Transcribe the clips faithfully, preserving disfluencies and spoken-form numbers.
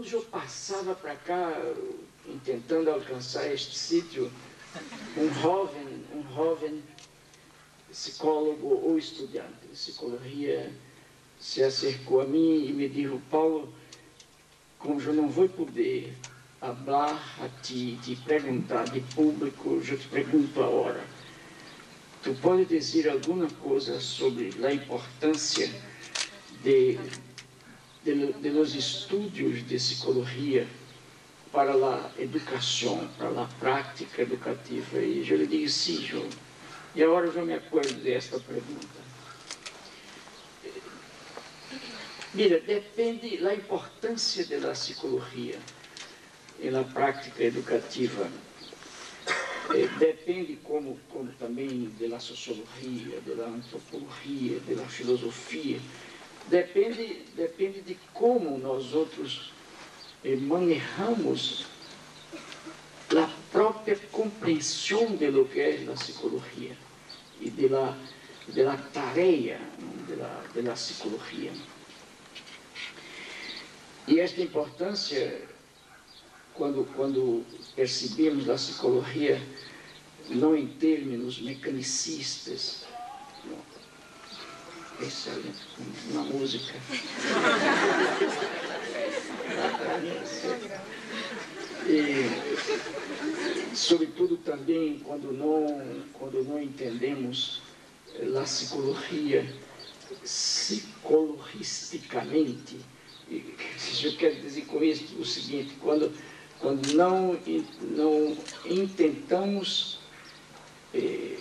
quando eu passava para cá, tentando alcançar este sítio, um jovem, um jovem psicólogo ou estudante de psicologia se acercou a mim e me disse: Paulo, como eu não vou poder falar a ti, te perguntar de público, eu te pergunto agora. Tu pode dizer alguma coisa sobre a importância de, de, de los estudos de psicologia para a educação, para a prática educativa? E eu lhe digo sim, João. E agora eu me acordo desta pergunta. Mira, depende da importância da psicologia na prática educativa. Eh, depende como, como também da sociologia, da antropologia, da filosofia. Depende, depende de como nós outros eh, manejamos a própria compreensão de lo que é a psicologia e de la, de la tarefa de la, de la psicologia. E esta importância, quando, quando percebemos a psicologia, não em termos mecanicistas, não. Excelente, uma música. E, sobretudo também, quando não, quando não entendemos a psicologia psicologisticamente. Eu quero dizer com isso o seguinte: quando, quando não, não intentamos eh,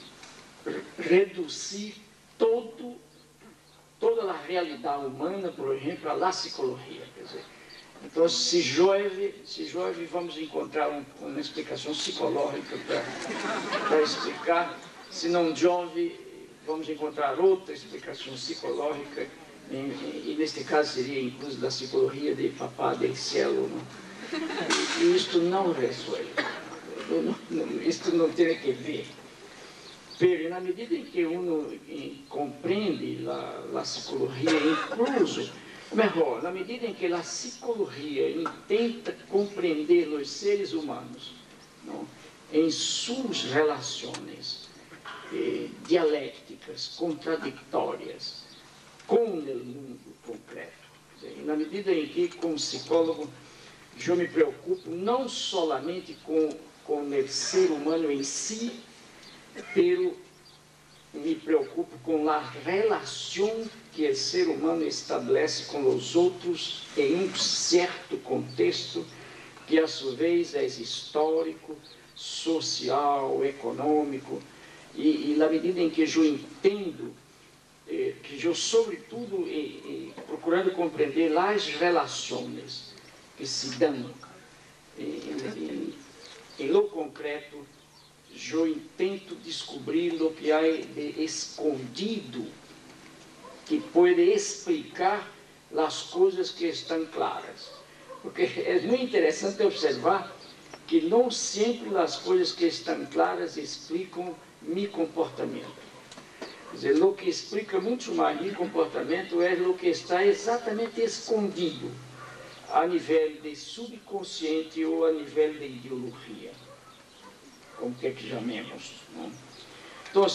reduzir todo, toda a realidade humana, por exemplo, à psicologia. Quer dizer, então, se chove, se chove, vamos encontrar um, uma explicação psicológica para explicar. Se não chove, vamos encontrar outra explicação psicológica. E, e neste caso seria incluso da psicologia de Papá del Cielo. Não? E, e isto não resolve. Não, não, isto não tem que ver. Mas na medida em que uno em, compreende a, a psicologia, incluso, melhor, na medida em que a psicologia tenta compreender os seres humanos, não? Em suas relações eh, dialéticas, contraditórias, com o mundo concreto. Na medida em que, como psicólogo, eu me preocupo não solamente com, com o ser humano em si, pero me preocupo com a relação que o ser humano estabelece com os outros em um certo contexto, que a sua vez é histórico, social, econômico, e, e na medida em que eu entendo que eu, sobretudo, e, e, procurando compreender as relações que se dão em lo concreto, eu tento descobrir o que há de escondido que pode explicar as coisas que estão claras. Porque é muito interessante observar que não sempre as coisas que estão claras explicam meu comportamento. Quer dizer, o que explica muito mais meu comportamento é o que está exatamente escondido a nível de subconsciente ou a nível de ideologia, como quer que chamemos. Não? Então,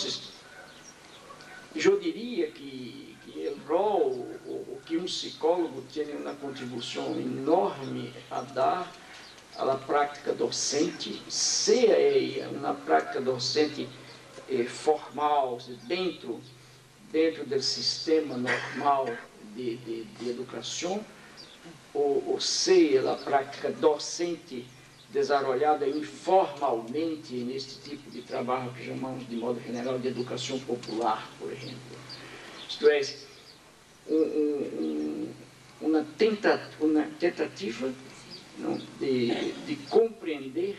eu diria que, que o rol, o que um psicólogo tem uma contribuição enorme a dar à prática docente, seja uma prática docente formal, dentro, dentro do sistema normal de, de, de educação, ou, ou seja, a prática docente desenvolvida informalmente neste tipo de trabalho que chamamos de modo general de educação popular, por exemplo. Isto é, um, um, uma, tenta, uma tentativa não, de, de compreender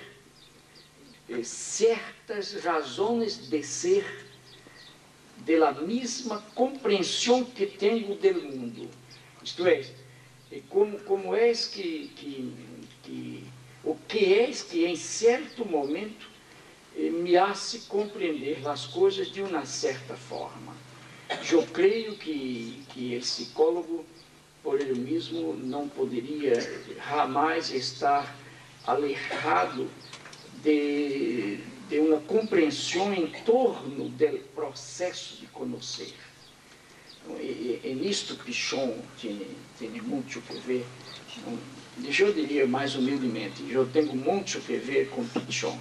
certas razões de ser da mesma compreensão que tenho do mundo. Isto é, como, como é que, que, que o que é que em certo momento me hace compreender as coisas de uma certa forma. Eu creio que, que o psicólogo por ele mesmo, não poderia jamais estar alejado de, de uma compreensão em torno do processo de conhecer. E, e nisto Pichon tem, tem muito que ver. Eu diria mais humildemente, eu tenho muito que ver com Pichon.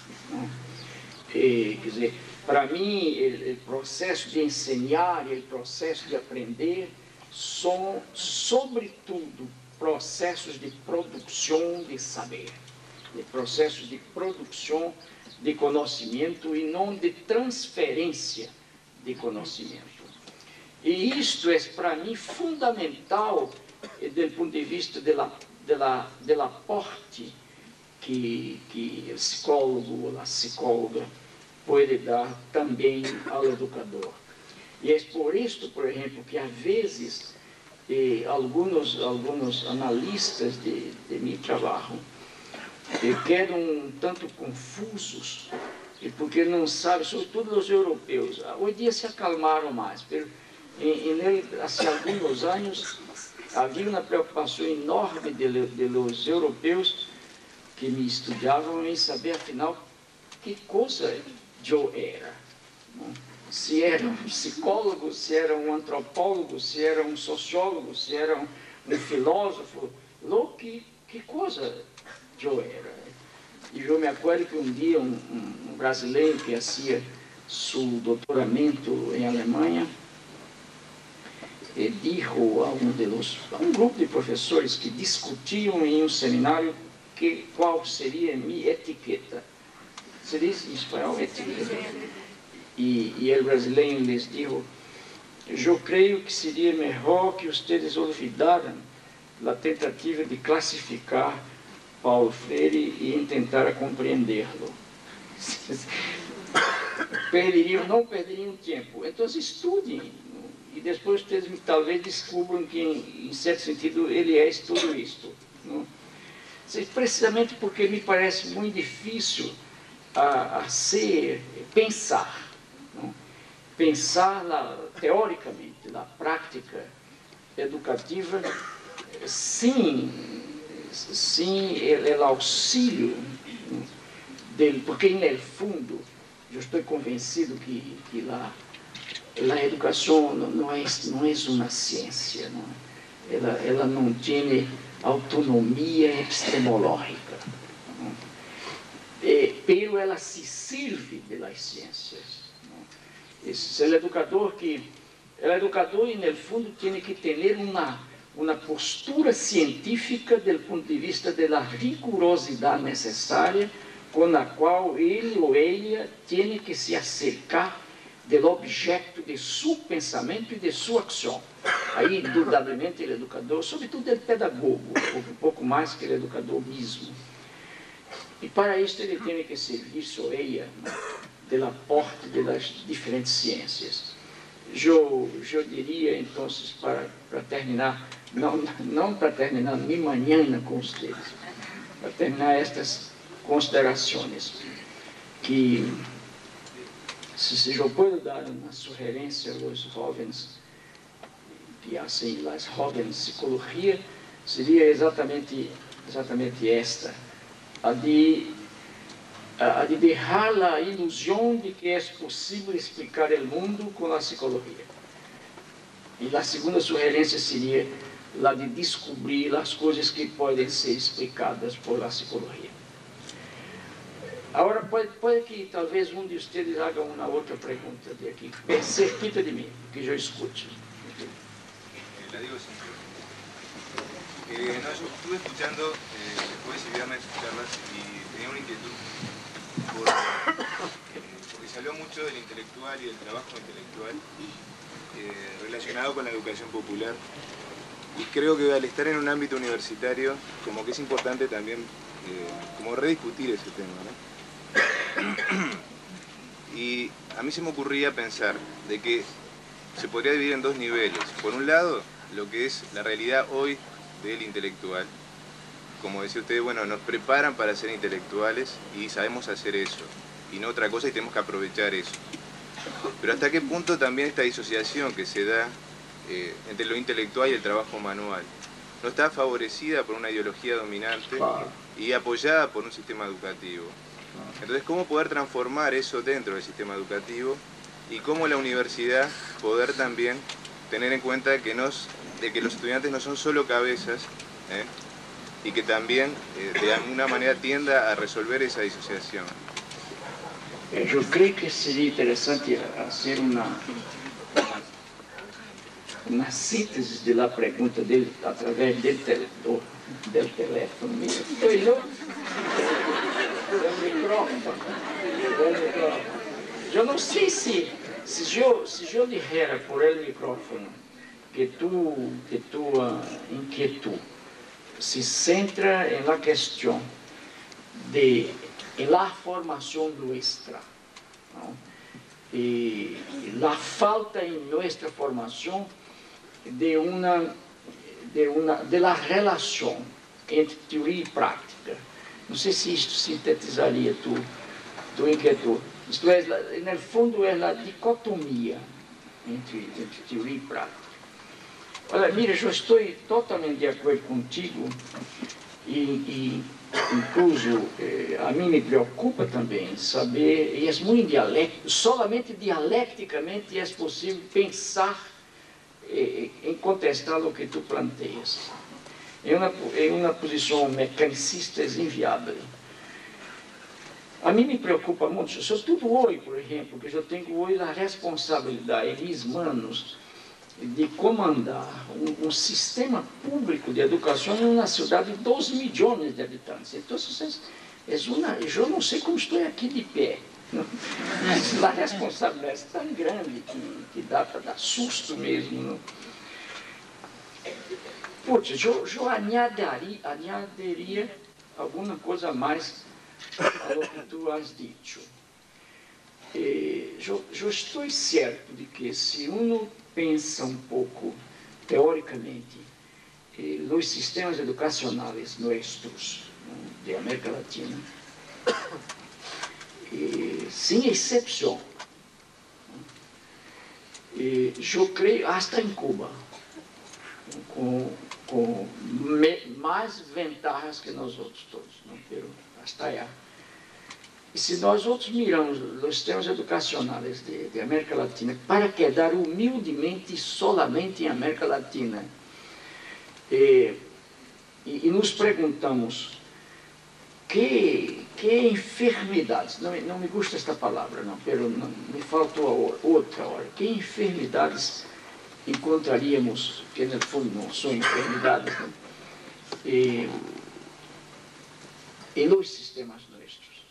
E, quer dizer, para mim, o processo de ensinar e o processo de aprender são, sobretudo, processos de produção de saber, de processos de produção de conhecimento e não de transferência de conhecimento. E isto é, para mim, fundamental do ponto de vista do aporte que, que o psicólogo ou a psicóloga pode dar também ao educador. E é por isso, por exemplo, que às vezes eh, alguns, alguns analistas de, de meu trabalho eh, quedam um tanto confusos, eh, porque não sabem, sobretudo os europeus. Hoje em dia se acalmaram mais, mas em, em, há alguns anos havia uma preocupação enorme de, de los europeus que me estudavam em saber, afinal, que coisa eu era. Não? Se era um psicólogo, se era um antropólogo, se era um sociólogo, se era um, um filósofo, lo, que, que coisa eu era. E eu me acordo que um dia um, um brasileiro que fazia seu doutoramento em Alemanha, e disse a um, de los, a um grupo de professores que discutiam em um seminário que, qual seria a minha etiqueta. Se diz em espanhol etiqueta. E, e o brasileiro lhes disse: eu creio que seria melhor que vocês olvidaram a tentativa de classificar Paulo Freire e tentar compreendê-lo. Perderiam, não perderiam tempo. Então estudem, e depois vocês talvez descubram que, em, em certo sentido, ele é tudo isto. Não? Precisamente porque me parece muito difícil a, a ser, pensar. Não? Pensar na, teoricamente na prática educativa sem, sem o auxílio dele, porque no fundo eu estou convencido que, que lá a educação não é, não é uma ciência, não? Ela, ela não tem autonomia epistemológica, não? E, pero ela se serve das ciências. Esse é o educador que, o educador, no fundo, tem que ter uma, uma postura científica do ponto de vista da rigorosidade necessária com a qual ele ou ela tem que se acercar do objeto de seu pensamento e de sua ação. Aí, indudablemente, o educador, sobretudo o pedagogo, um pouco mais que o educador mesmo. E para isso ele tem que servir-se ou ela do aporte das diferentes ciências. Eu, eu diria, então, para, para terminar, não, não para terminar mi manhã com vocês, para terminar estas considerações, que se eu posso dar uma sugerência aos jovens que fazem as jovens psicologia, seria exatamente, exatamente esta, a de a de deixar a ilusão de que é possível explicar o mundo com a psicologia. E a segunda sugerência seria a de descobrir as coisas que podem ser explicadas por a psicologia. Agora, pode, pode que talvez um de vocês haga uma outra pergunta de aqui. Cerquita de mim, que eu escute. La digo siempre. Eh, no, yo estuve escuchando eh, después y viendo sus charlas y tenía una inquietud por, porque se habló mucho del intelectual y del trabajo intelectual eh, relacionado con la educación popular, y creo que al estar en un ámbito universitario como que es importante también eh, como rediscutir ese tema, ¿no? Y a mí se me ocurría pensar de que se podría dividir en dos niveles. Por un lado, lo que es la realidad hoy del intelectual. Como decía usted, bueno, nos preparan para ser intelectuales y sabemos hacer eso, y no otra cosa, y tenemos que aprovechar eso. Pero hasta qué punto también esta disociación que se da eh, entre lo intelectual y el trabajo manual, no está favorecida por una ideología dominante y apoyada por un sistema educativo. Entonces, ¿cómo poder transformar eso dentro del sistema educativo y cómo la universidad poder también tener en cuenta que, nos, de que los estudiantes no son solo cabezas, ¿eh? y que también eh, de alguna manera tienda a resolver esa disociación? Eu creio que seria interessante fazer uma, uma, uma síntese da pergunta dele através do, do, do telefone. Estou eu, do microfone, do microfone. Eu não sei se, se eu, se eu dijera por el microfone que tu, que tua inquietud se centra na questão de la formação nuestra, ¿no? Y la falta en nuestra formación de una, de una, de la relación entre teoria e prática. Não sei se isto sintetizaria tu, tu inquietud. Isto é, no fundo, é a dicotomia entre, entre teoria e prática. Olha, mira, eu estou totalmente de acordo contigo e, e incluso, eh, a mim me preocupa também saber, e é muito dialético, solamente dialecticamente é possível pensar eh, em contestar o que tu planteias. É uma, é uma posição mecanicista inviável. A mim me preocupa muito, se eu tudo hoje, por exemplo, que eu tenho hoje a responsabilidade em minhas manos de comandar um, um sistema público de educação em uma cidade de doze milhões de habitantes. Então, é uma, eu não sei como estou aqui de pé. Mas a responsabilidade é tão grande que, que dá para dar susto mesmo. Não? Putz, eu, eu añadiria, añadiria alguma coisa mais ao que tu has dito. Eh, eu, eu estou certo de que se uno pensa um pouco teoricamente eh, nos sistemas educacionais nossos, né, de América Latina, eh, sem exceção, eh, eu creio, hasta em Cuba, com, com me, mais vantagens que nós outros todos, não quero hasta allá. E se nós outros miramos os sistemas educacionais de, de América Latina para quedar humildemente solamente em América Latina, e, e, e nos perguntamos que, que enfermidades, não, não me gusta esta palavra, não, pero não, me faltou outra hora, que enfermidades encontraríamos, que no fundo não são enfermidades, não? E, e nos sistemas nossos.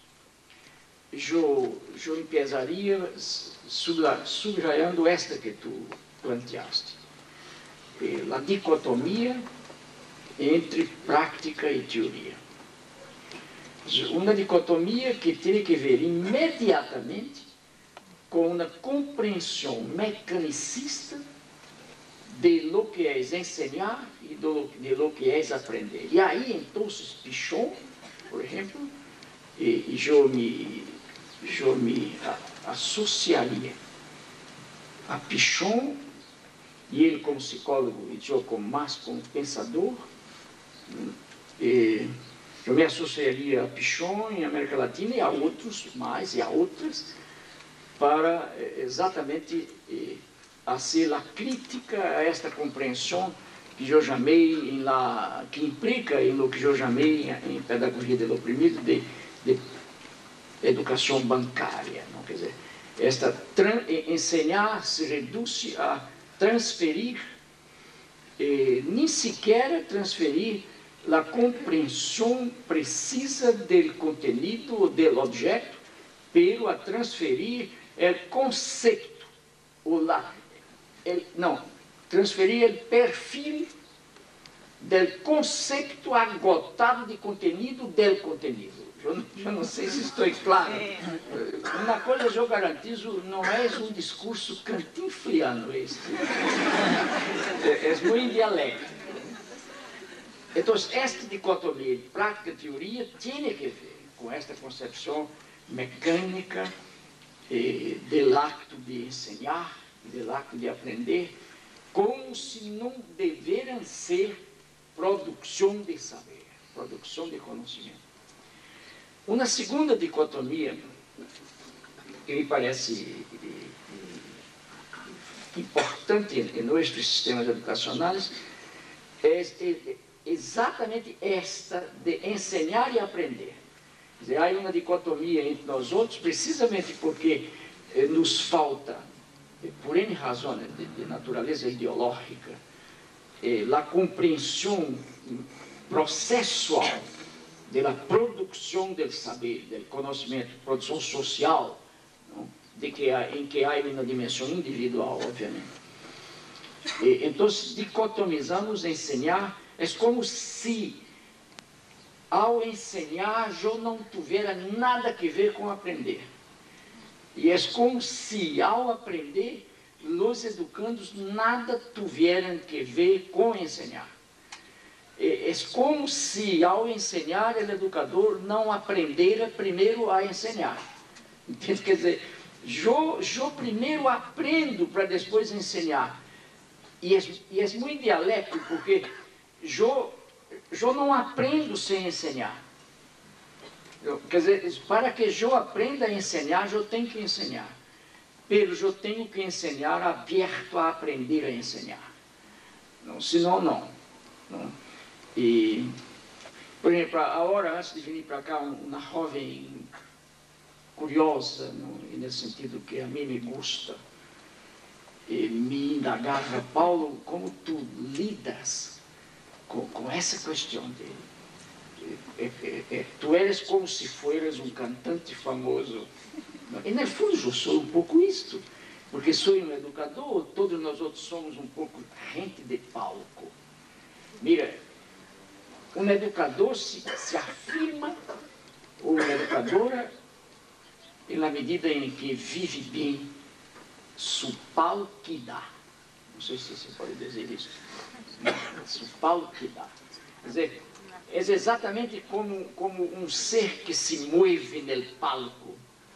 Eu, eu empezaria subrayando esta que tu planteaste. A dicotomia entre prática e teoria. Uma dicotomia que tem que ver imediatamente com uma compreensão mecanicista de lo que é ensinar e de lo que é aprender. E aí, então, Pichon, por exemplo, e, e eu me, eu me a, associaria a Pichon, e ele como psicólogo, e eu como, mais como pensador, e eu me associaria a Pichon em América Latina e a outros mais, e a outras, para exatamente a ser a crítica a esta compreensão que eu chamei, em la, que implica em lo que eu chamei em pedagogia do oprimido, de, de educação bancária. Não? Quer dizer, esta ensinar se reduz a transferir, eh, nem sequer transferir a compreensão precisa do conteúdo ou do objeto, pero a transferir o conceito, ou la, el, não, transferir o perfil do conceito agotado de conteúdo do conteúdo. Eu, eu não sei se estou claro. Uma coisa eu garantizo, não é um discurso cantinfliano este. É, é muito dialético. Então, esta dicotomia de prática e teoria tem que ver com esta concepção mecânica eh, do acto de ensinar, do acto de aprender, como se não deveram ser produção de saber, produção de conhecimento. Uma segunda dicotomia, que me parece importante em nossos sistemas educacionais, é exatamente esta de ensinar e aprender. Quer dizer, há uma dicotomia entre nós outros, precisamente porque eh, nos falta, eh, por N razões de, de natureza ideológica, eh, a compreensão processual da produção do saber, do conhecimento, produção social, não? De que há, em que há uma dimensão individual, obviamente. E, então, dicotomizamos ensinar, é como se ao ensinar eu não tivesse nada a ver com aprender. E é como se ao aprender os educandos nada tiveram que ver com ensinar. É como se ao ensinar o educador não aprendera primeiro a ensinar. Entende? Quer dizer, eu, eu primeiro aprendo para depois ensinar. E é, e é muito dialético, porque eu, eu não aprendo sem ensinar. Eu, quer dizer, para que eu aprenda a ensinar, eu tenho que ensinar. Mas eu tenho que ensinar aberto a aprender a ensinar. Não, senão, não. não. E, por exemplo, a hora antes de vir para cá, uma jovem curiosa, no, nesse sentido que a mim me gusta, e me indagava: Paulo, como tu lidas com, com essa questão de, de, de, de, de tu eres como se fueras um cantante famoso. E no fundo eu sou um pouco isto, porque sou um educador, todos nós outros somos um pouco gente de palco. Mira, um educador se, se afirma, ou uma educadora, na medida em que vive bem su palquidad. Não sei se você pode dizer isso. Su palquidad. Quer dizer, é exatamente como, como um ser que se move no palco,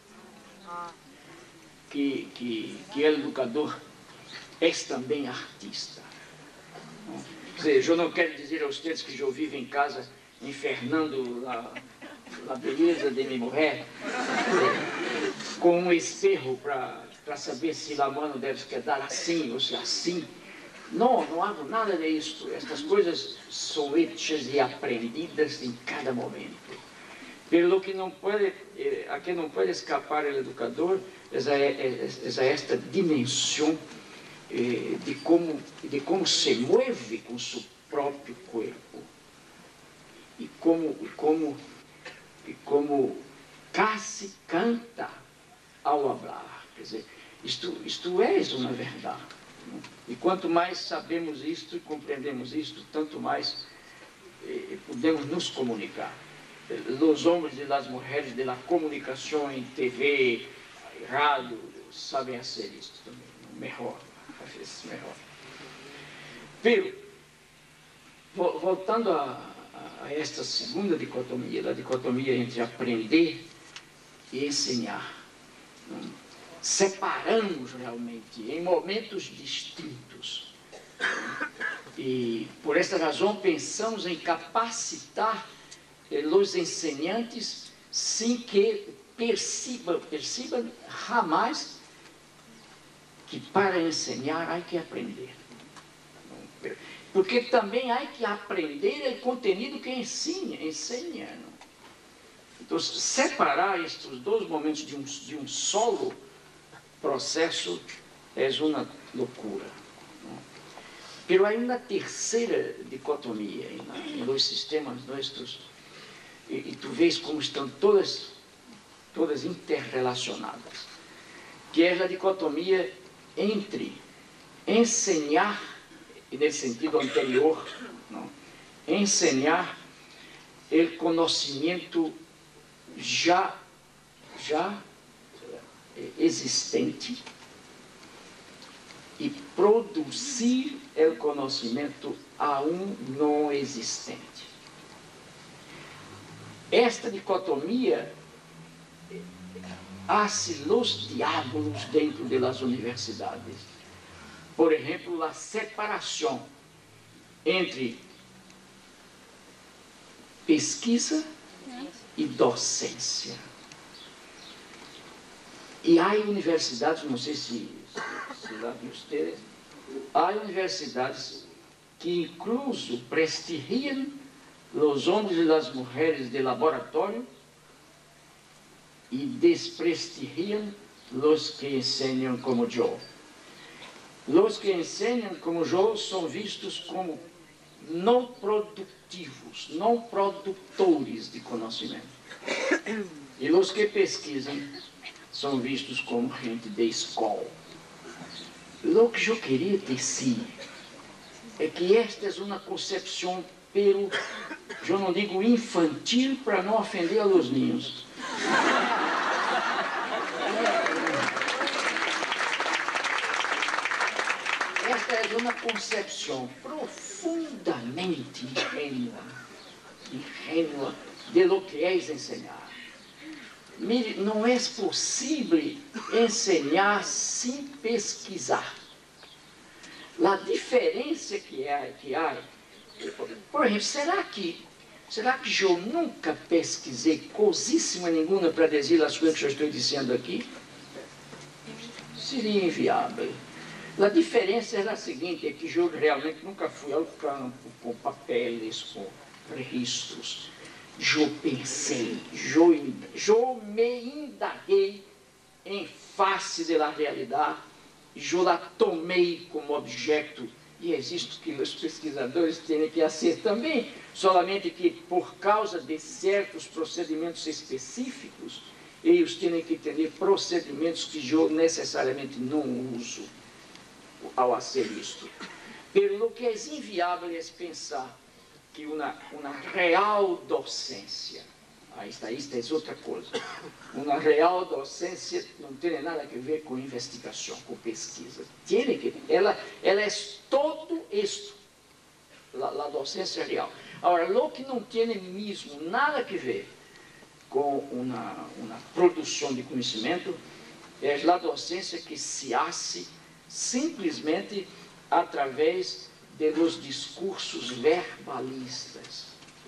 que, que, que é educador, é também artista. Quer dizer, eu não quero dizer a vocês que eu vivo em casa infernando a, a beleza de minha mulher com um espelho para para saber se a mão deve quedar assim ou se assim. Não, não hago nada disso. Estas coisas são hechas e aprendidas em cada momento. Pelo que não pode, a que não pode escapar o educador é, é, é esta dimensão eh, de, como, de como se move com seu próprio corpo e como, como, e como casi canta ao falar. Quer dizer, isto, isto é uma verdade. E quanto mais sabemos isto e compreendemos isto, tanto mais eh, podemos nos comunicar. Os homens e as mulheres da comunicação em T V, rádio, sabem fazer isso também. Melhor, melhor. Pero, voltando a, a esta segunda dicotomia, a dicotomia entre aprender e ensinar. Não? Separamos realmente em momentos distintos. E por esta razão pensamos em capacitar eh, os ensinantes sem que percebam, percebam jamais que para ensinar há que aprender. Porque também há que aprender o conteúdo que ensina, ensina. Então, separar estes dois momentos de um, de um solo processo é uma loucura. Mas há uma terceira dicotomia nos sistemas nossos, e, e tu vês como estão todas, todas interrelacionadas, que é a dicotomia entre ensinar, e nesse sentido anterior, não, ensinar o conhecimento já, já existente e produzir o conhecimento aún não existente. Esta dicotomia hace los diablos dentro das universidades. por exemplo, a separação entre pesquisa e docência. E há universidades, não sei se, se, se lá de vocês, há universidades que incluso prestigiam os homens e as mulheres de laboratório e desprestigiam os que ensinam como eu. Os que ensinam como eu são vistos como não produtivos, não produtores de conhecimento. E os que pesquisam são vistos como gente de escola. O que eu queria dizer é que esta é uma concepção, pero, eu não digo infantil para não ofender a los niños. Esta é uma concepção profundamente ingênua, ingênua de lo que é ensinar. Mire, não é possível ensinar sem pesquisar. A diferença que há, que há, por exemplo, será que, será que eu nunca pesquisei coisíssima nenhuma para dizer as coisas que eu estou dizendo aqui? Seria inviável. A diferença é a seguinte, é que eu realmente nunca fui ao campo com papéis, com registros. Eu pensei, eu, eu me indaguei em face da realidade, eu la tomei como objeto, e existe que os pesquisadores têm que fazer também, solamente que por causa de certos procedimentos específicos, eles têm que ter procedimentos que eu necessariamente não uso ao fazer isto. Pelo que é inviável é pensar que uma, uma real docência, aí está, isto é outra coisa, uma real docência não tem nada a ver com investigação, com pesquisa. Tem que, ela, ela é todo isto, a, a docência real. Agora, o que não tem mesmo nada a ver com uma, uma produção de conhecimento é a docência que se hace simplesmente através de los discursos verbalistas,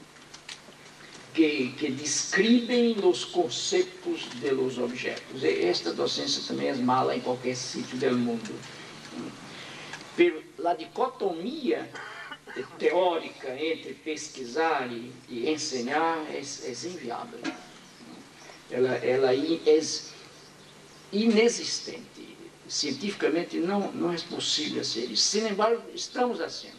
que, que descrevem os conceitos de los objetos. E esta docência também é mala em qualquer sítio do mundo. Pero a dicotomia teórica entre pesquisar e, e ensinar é, é inviável. Ela, ela é inexistente. Cientificamente não, não é possível ser isso. Sin embargo, estamos fazendo.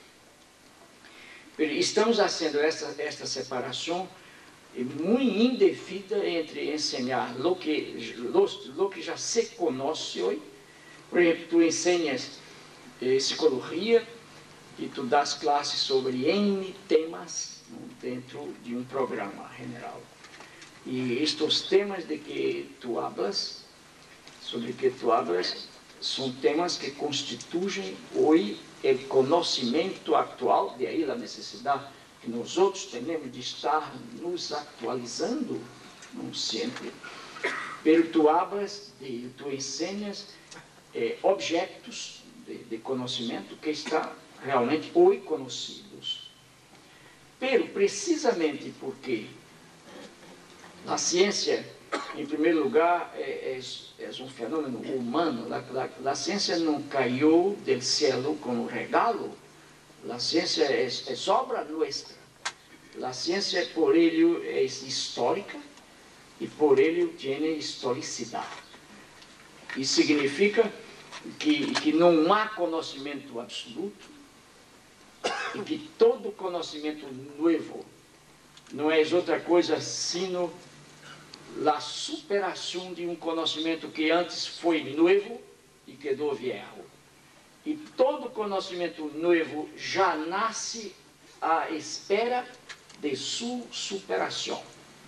Estamos fazendo esta, esta separação muito indefida entre ensinar o que, lo, lo que já se conhece hoje. Por exemplo, tu ensinas eh, psicologia e tu das classes sobre N temas dentro de um programa general. E estes temas de que tu hablas, sobre que tu hablas, são temas que constituem hoje o conhecimento atual, de aí a necessidade que nós outros temos de estar nos atualizando, não sempre. Pero tu hablas, de, tu ensinas eh, objetos de, de conhecimento que estão realmente hoje conhecidos. Pero precisamente porque a ciência, em primeiro lugar, é, é, é um fenômeno humano. A, a, a ciência não caiu do céu como regalo. A ciência é, é obra nossa. A ciência, por ele, é histórica e por ele tem historicidade. Isso significa que, que não há conhecimento absoluto e que todo conhecimento novo não é outra coisa sino a superação de um conhecimento que antes foi novo e quedou viejo. E todo conhecimento novo já nasce à espera de sua superação.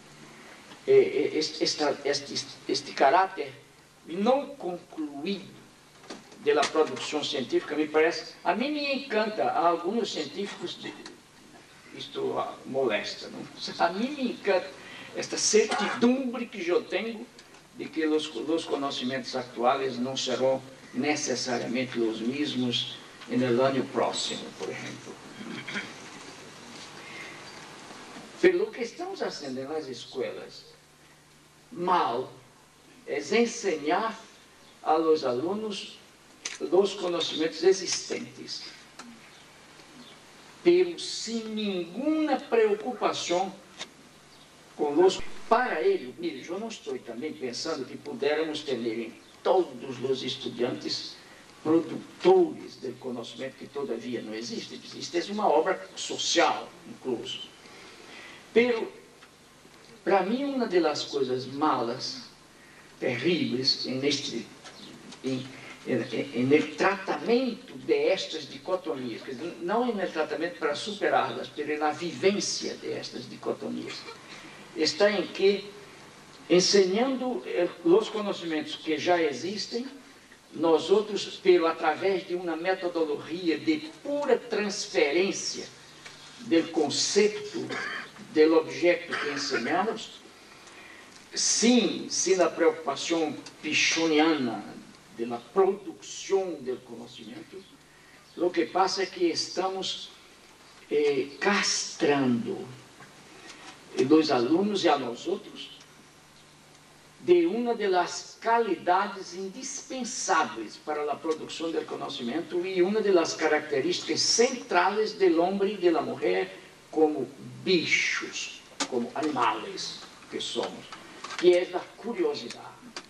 Este, este, este, este caráter não concluído da produção científica me parece, a mim me encanta, a alguns científicos, isto molesta, não? A mim me encanta esta certidumbre que eu tenho de que os, os conhecimentos atuais não serão necessariamente os mesmos no ano próximo, por exemplo. Pelo que estamos fazendo nas escolas, mal, é ensinar aos alunos os conhecimentos existentes, pero sem nenhuma preocupação com os... Para ele, mire, eu não estou também pensando que pudermos ter em todos os estudantes produtores do conhecimento que todavia não existe. Isto é uma obra social, incluso. Pero, para mim, uma das coisas malas, terríveis, neste, em, em, no tratamento destas dicotomias, não no tratamento para superá-las, mas na vivência destas dicotomias, está em que, ensinando os conhecimentos que já existem, nós outros, pelo através de uma metodologia de pura transferência do conceito, do objeto que ensinamos, sim, sem a preocupação pichoniana da produção do conhecimento, o que passa é que estamos eh, castrando dos alunos e a nós outros de uma das qualidades indispensáveis para a produção do conhecimento e uma das características centrais do homem e da mulher como bichos, como animais que somos, que é a curiosidade.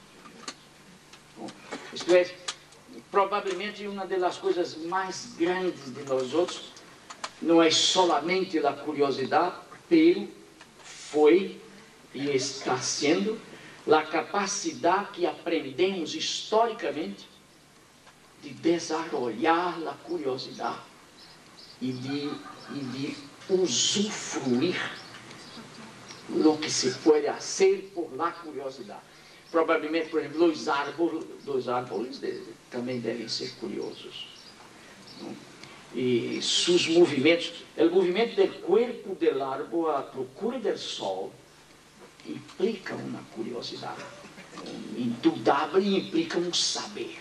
Isto é, provavelmente uma das coisas mais grandes de nós outros não é solamente a curiosidade, pero foi e está sendo a capacidade que aprendemos historicamente de desenvolver a curiosidade e de, e de usufruir o que se pode fazer por la curiosidade. Provavelmente, por exemplo, os árvores, os árvores de, também devem ser curiosos. Não? E seus movimentos, o movimento do corpo do árbol à procura do sol, implica uma curiosidade indudável e implica um saber.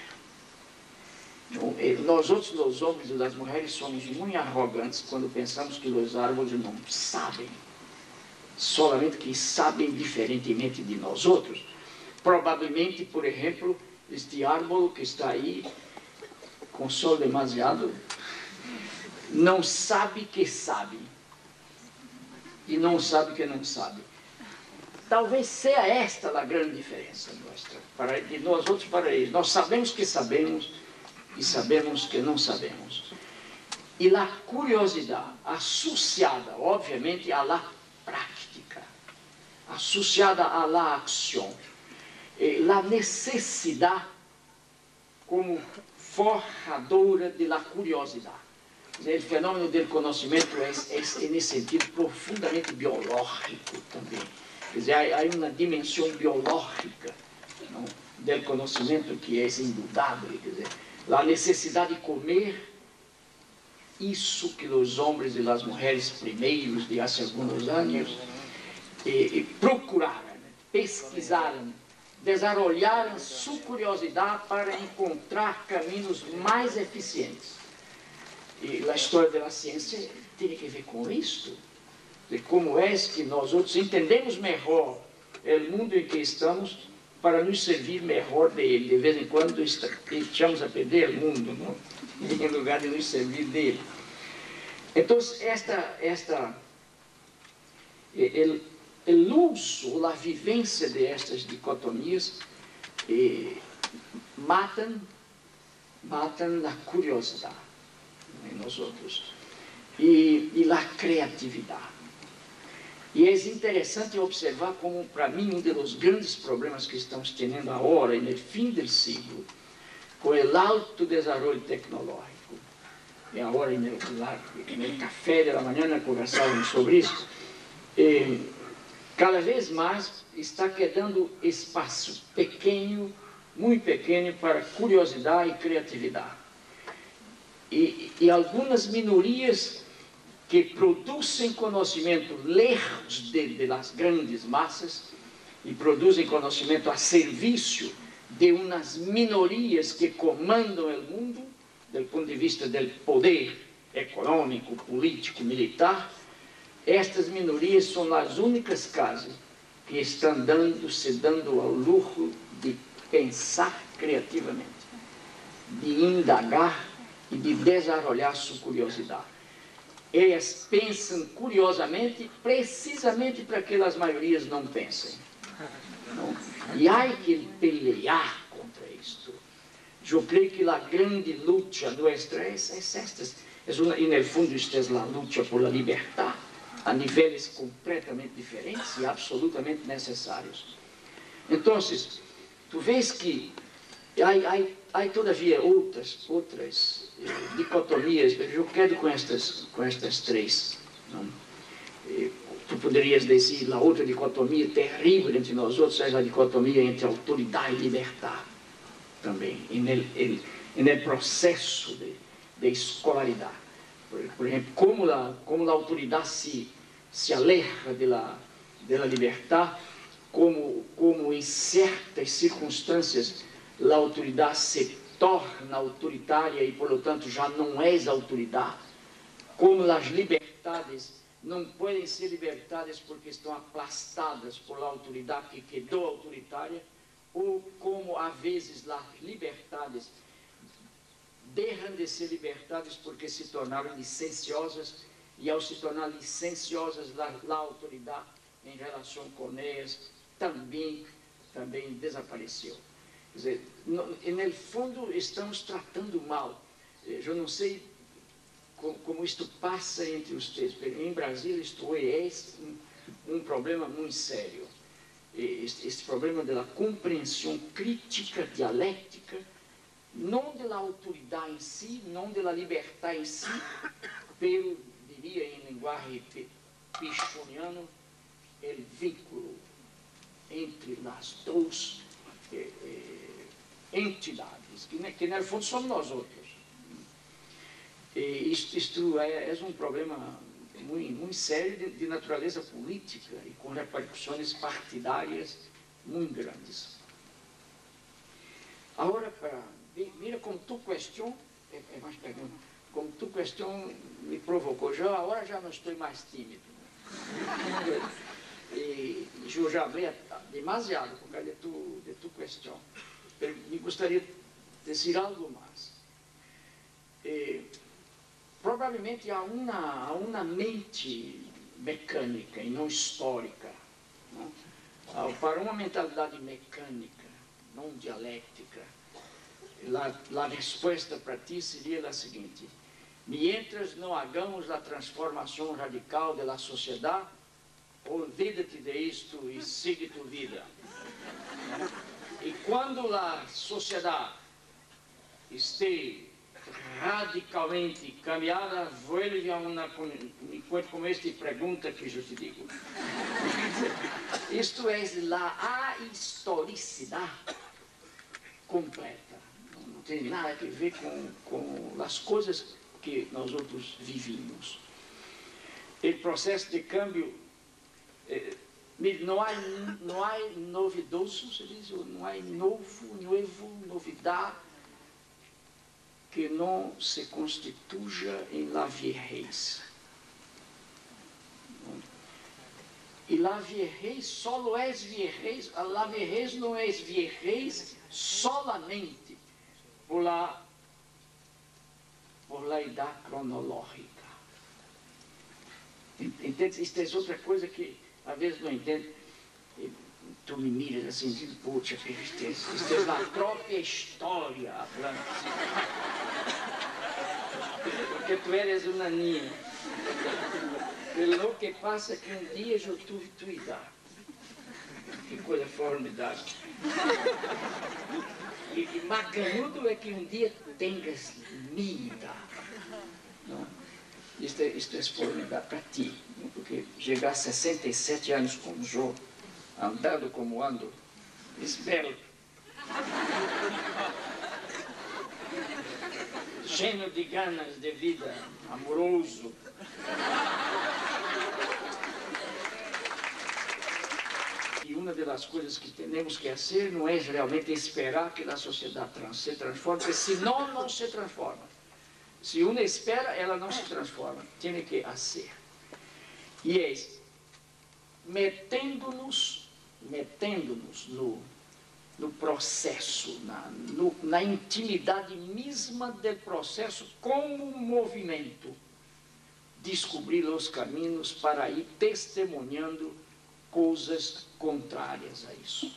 Nós outros, os homens e as mulheres, somos muito arrogantes quando pensamos que os árvores não sabem, solamente que sabem diferentemente de nós outros. Provavelmente, por exemplo, este árvore que está aí, com sol demasiado, não sabe que sabe, e não sabe que não sabe. Talvez seja esta a grande diferença nossa, para, de nós outros para eles. Nós sabemos que sabemos e sabemos que não sabemos. E a curiosidade associada, obviamente, à la prática, associada à la ação, a necessidade como forjadora de la curiosidade. O fenômeno do conhecimento é, é, nesse sentido, profundamente biológico também. Quer dizer, há uma dimensão biológica não, do conhecimento que é indudável. Quer dizer, a necessidade de comer, isso que os homens e as mulheres primeiros de há alguns anos e, e procuraram, pesquisaram, desenvolveram sua curiosidade para encontrar caminhos mais eficientes. E a história da ciência tem que ver com isso. De como é que nós outros entendemos melhor o mundo em que estamos para nos servir melhor dele. De vez em quando estamos a perder o mundo, não? Em lugar de nos servir dele. Então, esta, esta, o uso, a vivência destas dicotomias eh, matam, matam a curiosidade em nós outros e, e a criatividade. E é interessante observar como, para mim, um dos grandes problemas que estamos tendo agora, no fim do século, com o alto desenvolvimento tecnológico, e agora no, no café da manhã conversávamos sobre isso, e, cada vez mais está quedando espaço pequeno, muito pequeno, para curiosidade e criatividade. E, e algumas minorias que produzem conhecimento lejos de, de las grandes massas e produzem conhecimento a serviço de umas minorias que comandam o mundo, do ponto de vista do poder econômico, político, militar. Estas minorias são as únicas casas que estão dando, se dando ao luxo de pensar criativamente, de indagar e de desenvolver sua curiosidade. Elas pensam curiosamente, precisamente para que as maiorias não pensem. Não? E há que pelear contra isto. Eu creio que a grande luta nossa é, é esta. É uma, e no fundo, esta é a luta por la liberdade, a níveis completamente diferentes e absolutamente necessários. Então, tu vês que há, há todavia outras, outras eh, dicotomias. Eu quero com estas, com estas três. Não? Eh, tu poderias dizer, a outra dicotomia terrível entre nós outros é a dicotomia entre autoridade e liberdade, também, e no processo de, de escolaridade. Por, por exemplo, como a, como a autoridade se, se aleja de la, de la liberdade, como, como em certas circunstâncias a autoridade se torna autoritária e, por lo tanto, já não é autoridade, como as liberdades não podem ser libertadas porque estão aplastadas por a autoridade que quedou autoritária, ou como, às vezes, as liberdades deixam de ser libertadas porque se tornaram licenciosas, e ao se tornar licenciosas, a autoridade em relação com elas também, também desapareceu. Quer dizer, no, no fundo, estamos tratando mal. Eu não sei como, como isto passa entre os três. Em Brasil, isto é um, um problema muito sério. Este, este problema da compreensão crítica, dialética, não da autoridade em si, não da liberdade em si, pelo, diria em linguagem pichoniana, o vínculo entre as duas eh, eh, entidades, que, que no fundo somos nós outros. E isto, isto é, é um problema muito, muito sério de, de natureza política e com repercussões partidárias muito grandes. Agora, para, mira como tu questão, é, é mais pergunta, como tu questão me provocou, já, agora já não estou mais tímido. E eu já hablei demasiado por causa de tu, de tu questão. Eu me gostaria de dizer algo mais. E, provavelmente há uma, há uma mente mecânica e não histórica. Não? Para uma mentalidade mecânica, não dialética, a, a resposta para ti seria a seguinte: mientras não hagamos a transformação radical da sociedade, olvídate de isto e sigue tu vida. E quando a sociedade esteja radicalmente cambiada, vuelve a uma enquanto como esta pergunta que eu te digo. Isto é a historicidade completa. Não tem nada a ver com, com as coisas que nós outros vivimos. O processo de câmbio, eh, não há, não há novidoso, se diz, não há novo, novo, novidade que não se constituya em la viejez. E la viejez solo é viejez, la viejez não é viejez solamente por la, por la idade cronológica. Entende? Isto é outra coisa que às vezes não entende. Tu me miras assim, diz, puxa, isto é, isto é a própria história, hablando. Porque tu eres uma niña. Pelo que passa é que um dia eu tive tua idade. Que coisa formidável. E, e macanudo é que um dia tenhas minha idade. Não? Isto é, isto é formidável para ti. Porque chegar a sessenta e sete anos como eu, andando como ando, esbelo, cheio de ganas de vida, amoroso. E uma das das coisas que temos que fazer não é realmente esperar que a sociedade trans se transforme, porque senão não se transforma. Se uma espera, ela não se transforma. Tem que fazer. E é metendo-nos, metendo-nos no, no processo, na, no, na intimidade mesma do processo, como movimento, descobrir os caminhos para ir testemunhando coisas contrárias a isso.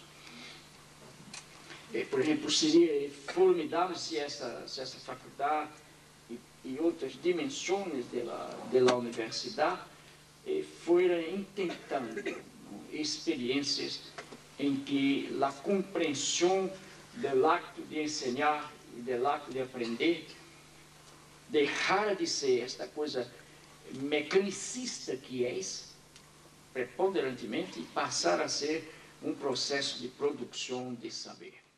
É, por exemplo, seria formidável se essa, se essa faculdade e, e outras dimensões da, da universidade eh, foram tentando experiências em que a compreensão do acto de ensinar e do acto de aprender deixar de ser esta coisa mecanicista que é, preponderantemente, e passar a ser um processo de produção de saber.